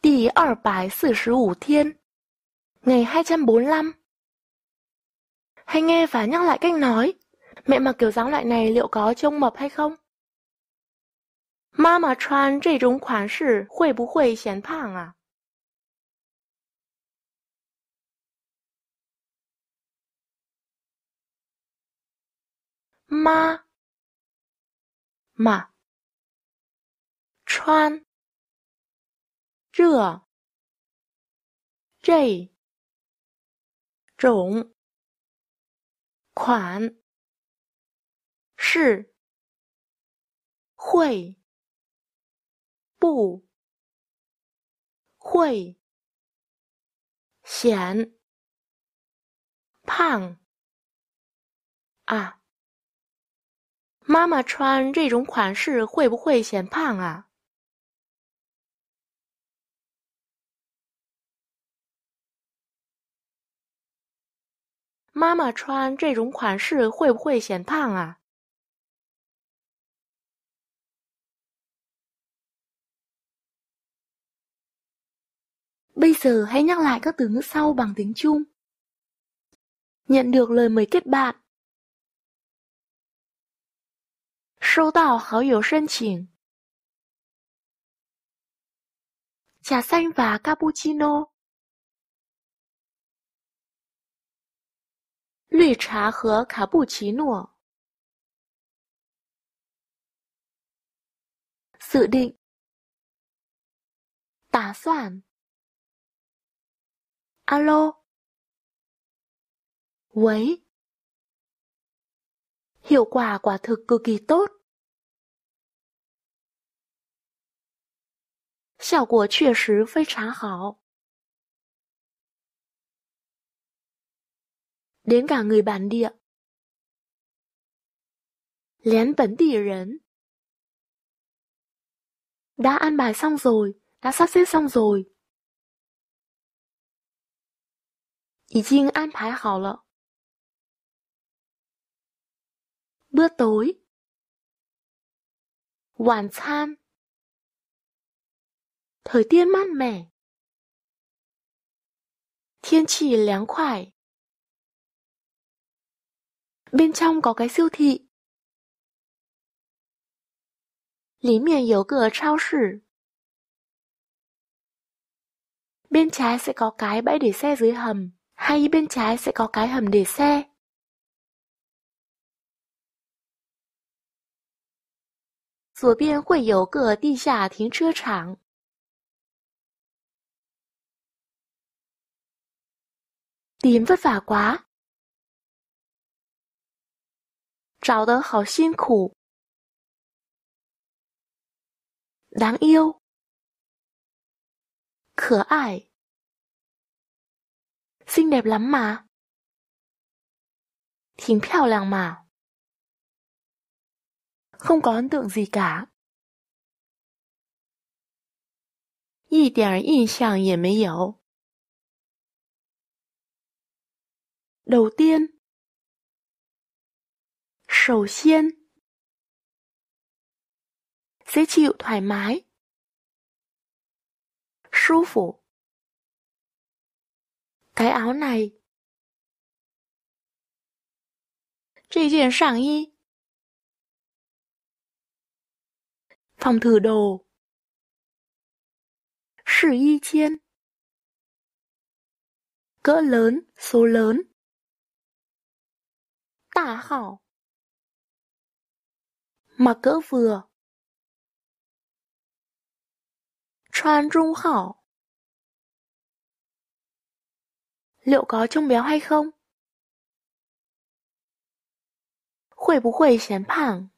第245 天, ngày 245. Hay nghe và nhắc lại cách nói. Mẹ mặc kiểu dáng loại này liệu có trông mập hay không? 妈妈穿这种款式会不会显胖啊？妈妈穿这种款式会不会显胖啊？妈妈穿这种款式会不会显胖啊？妈妈穿这种款式会不会显胖啊？Bây giờ hãy nhắc lại các từ ngữ sau bằng tiếng Trung. Nhận được lời mời kết bạn. 收到好友申请. Trà xanh và cappuccino. 绿茶和卡布奇诺. Dự định. 打算. Alo.喂. Hiệu quả quả thực cực kỳ tốt. 效果确实非常好. Đến cả người bản địa. 连本地人. Đã an bài xong rồi, đã sắp xếp xong rồi. 已经安排好了. Bữa tối. 晚餐. Thời tiết mát mẻ. 天气凉快. Bên trong có cái siêu thị. 里面有个超市. Bên trái sẽ có cái bãi để xe dưới hầm, hay bên trái sẽ có cái hầm để xe. 左边会有个地下停车场. Tìm vất vả quá. 找得好辛苦. Đáng yêu. 可爱. Xinh đẹp lắm mà. 挺漂亮mà. Không có ấn tượng gì cả. 一点印象也没有. Đầu tiên. 首先. Dễ chịu thoải mái. 舒服. Cái áo này. 这件上衣. Phòng thử đồ. 试衣间. Cỡ lớn, số lớn. 大号. Mặc cỡ vừa. 穿中号. Liệu có trông béo hay không? 会不会显胖?